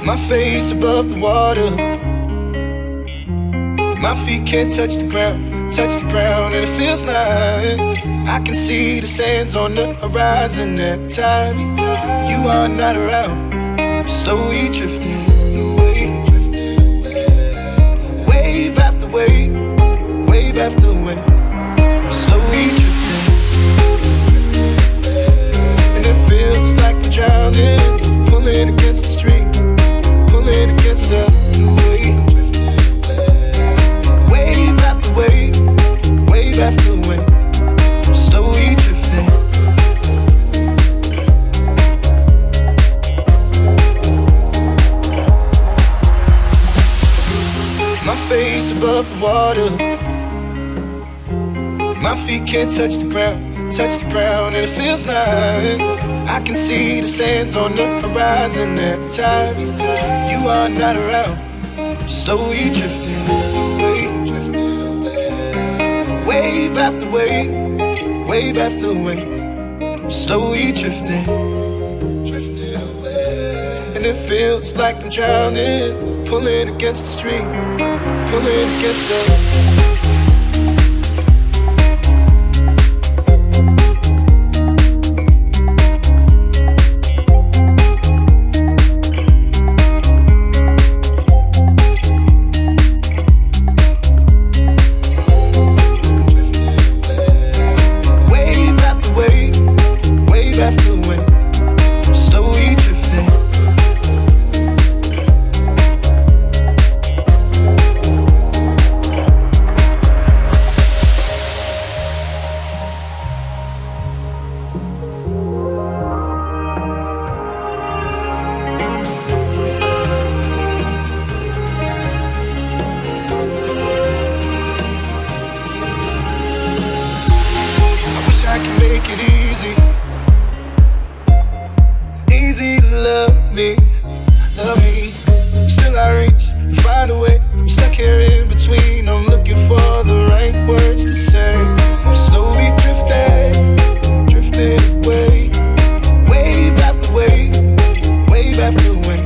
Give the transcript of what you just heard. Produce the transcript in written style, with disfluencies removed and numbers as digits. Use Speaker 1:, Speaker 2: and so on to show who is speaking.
Speaker 1: My face above the water, my feet can't touch the ground, and it feels like I can see the sands on the horizon every time you are not around. I'm slowly drifting away, wave after wave, wave after wave. I'm slowly drifting, and it feels like I'm drowning, pulling against the stream, pulling against the wave. Wave after wave, wave after wave. I'm slowly drifting. My face above the water, my feet can't touch the ground, and it feels like I can see the sands on the horizon every time you are not around. I'm slowly drifting away, wave after wave, wave after wave. I'm slowly drifting, and it feels like I'm drowning, pulling against the stream, pulling against the. I can make it easy to love me. Still I reach, find a way. I'm stuck here in between. I'm looking for the right words to say. I'm slowly drifting away, wave after wave, wave after wave.